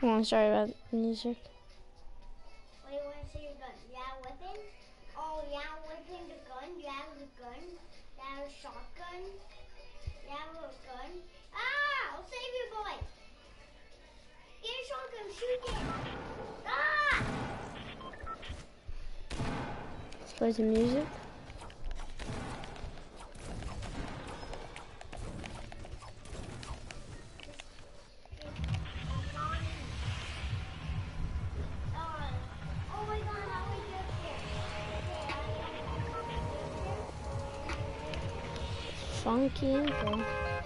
Oh, sorry about the music. What do you want to see your gun? You have a weapon? Oh, you have a weapon, the gun? You have a gun? You have a shotgun? You have a gun? Ah! I'll save you, boy! Get a shotgun, shoot it! Ah! Let's play some music. Oh my god, how we get there? Funky intro.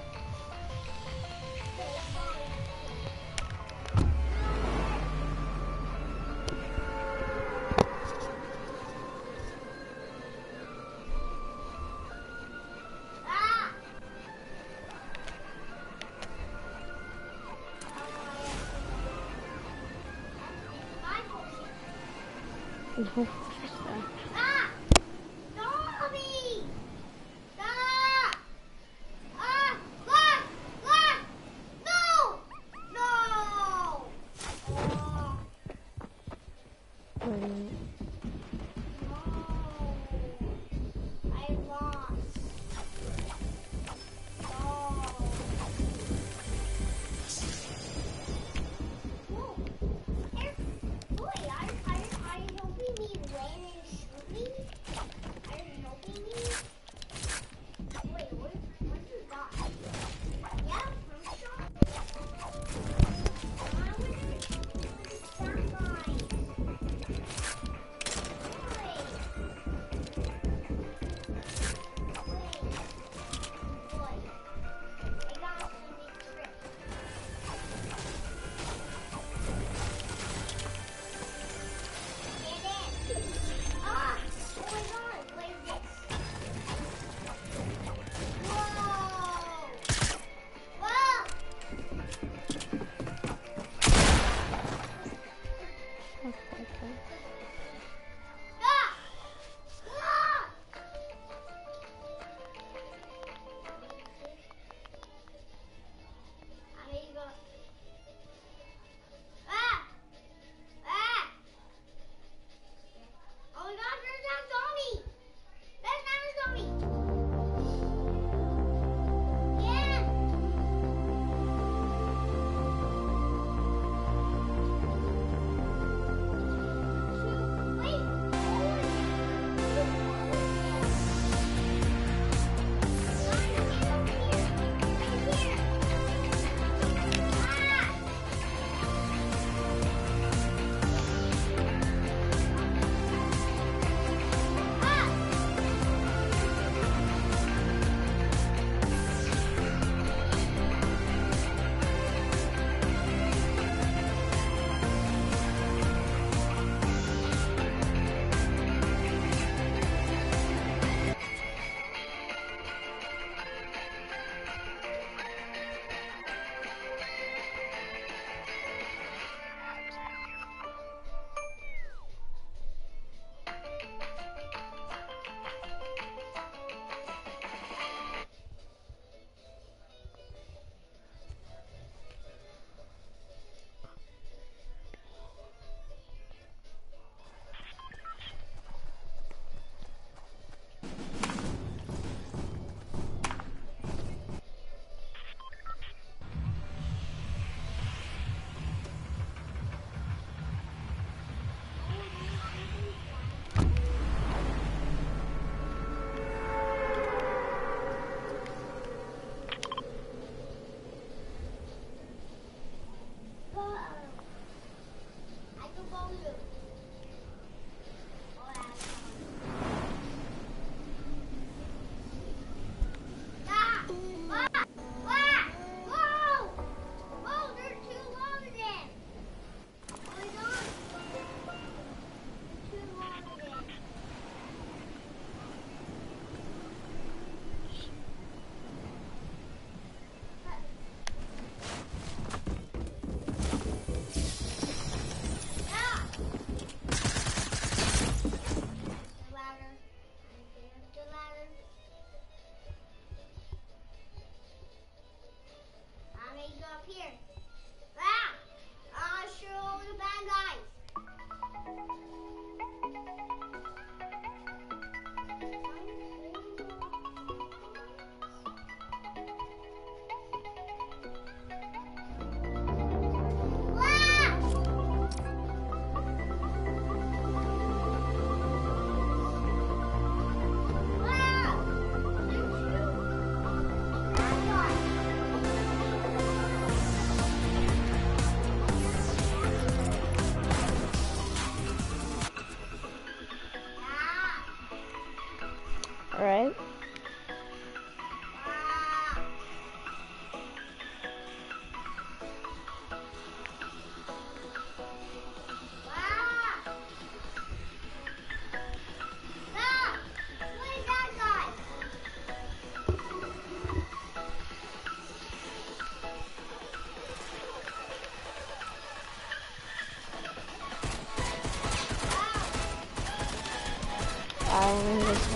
No. Ah! Dobby! Ah! Ah! Ah! Ah! No! No! Oh. Wait a minute. No. I lost. No. Whoa. Boy, I hope you mean land and shoot me.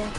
Okay.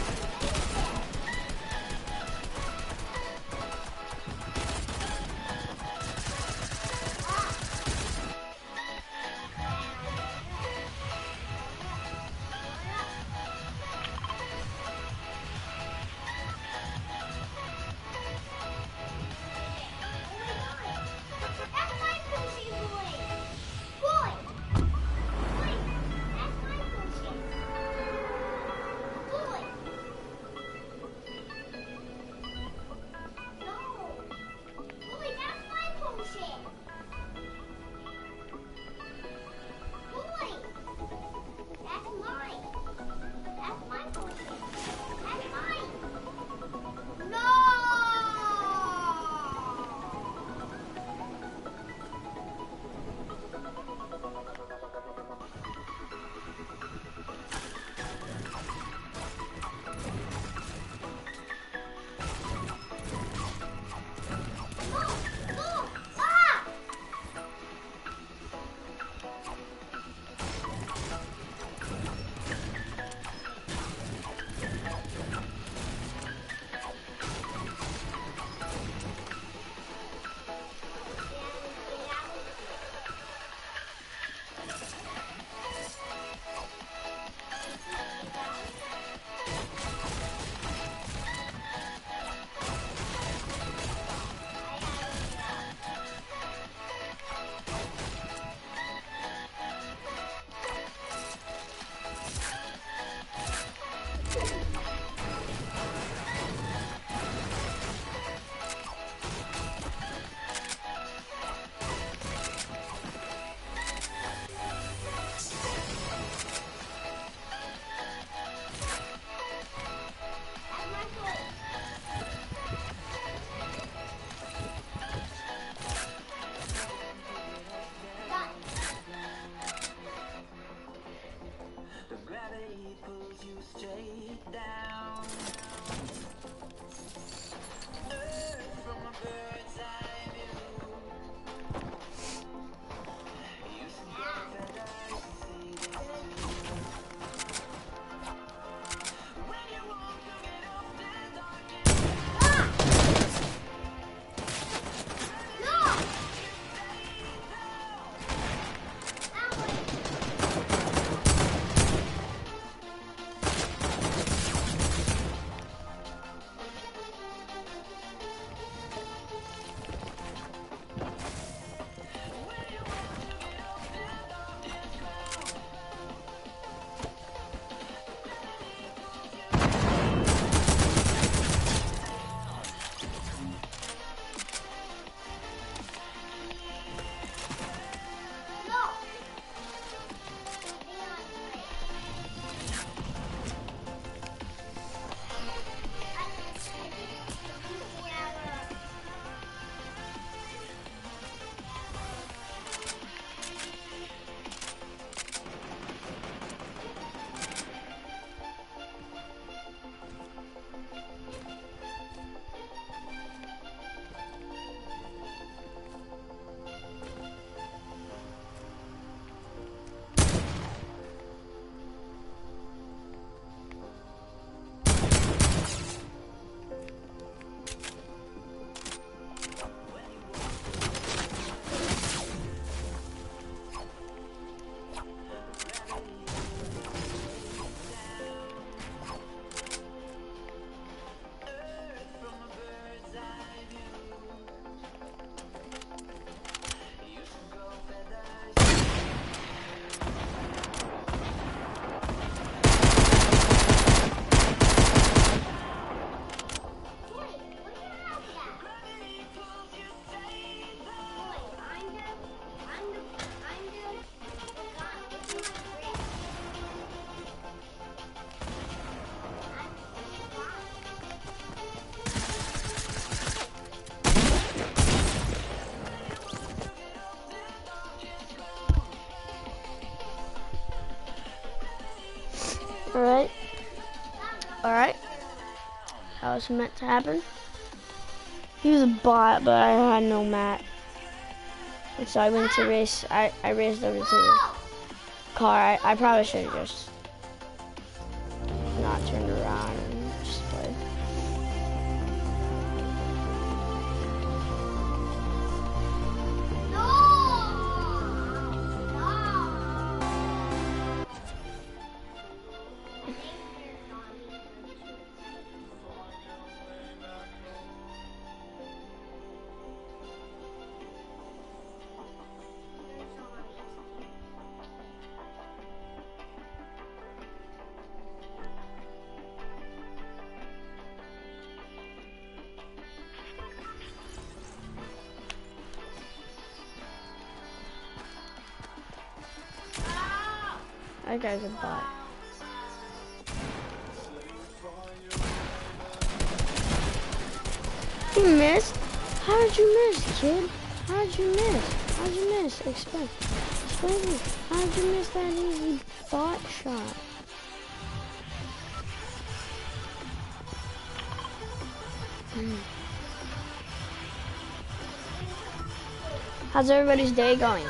Alright. Alright. How was it meant to happen? He was a bot, but I had no mat. And so I went to race. I raced over to the car. I probably should have just not turned around. That guy's a bot. You missed? How did you miss, kid? How did you miss? How did you miss? Explain to me. How did you miss that easy bot shot? How's everybody's day going?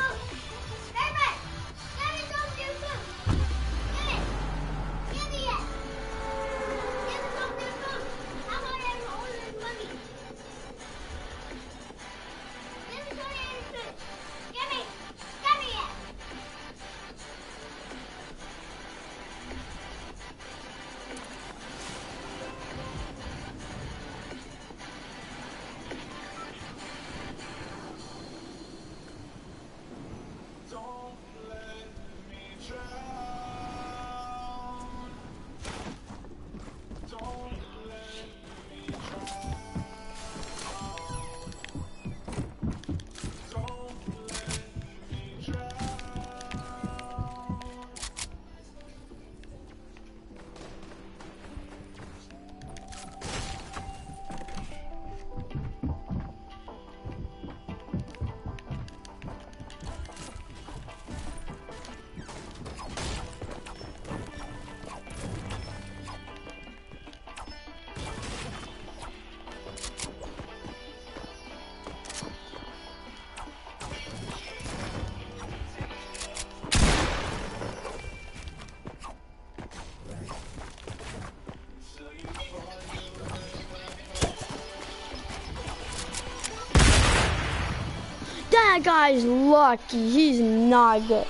That guy's lucky. He's not good.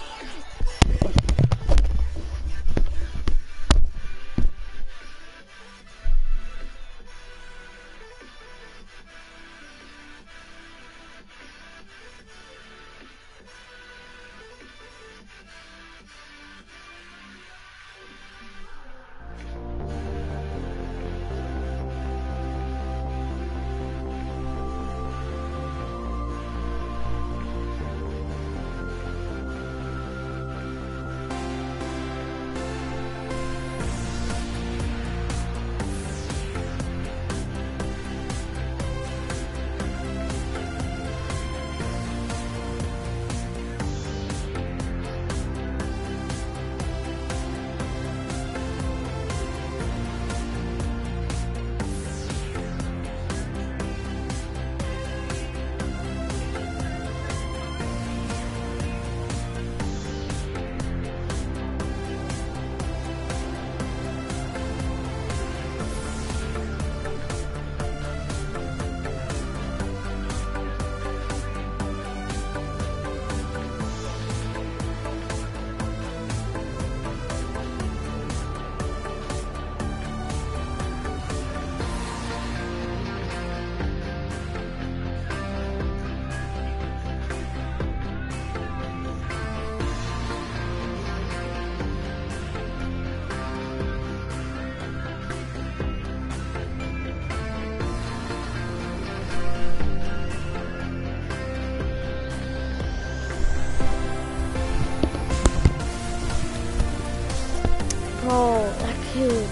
Oh, that kid.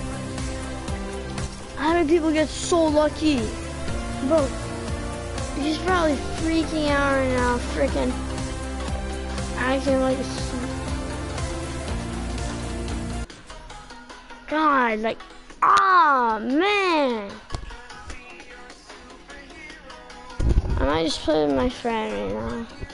How do people get so lucky? Bro, he's probably freaking out right now, freaking acting like a God, like, ah, man. I might just play with my friend right now.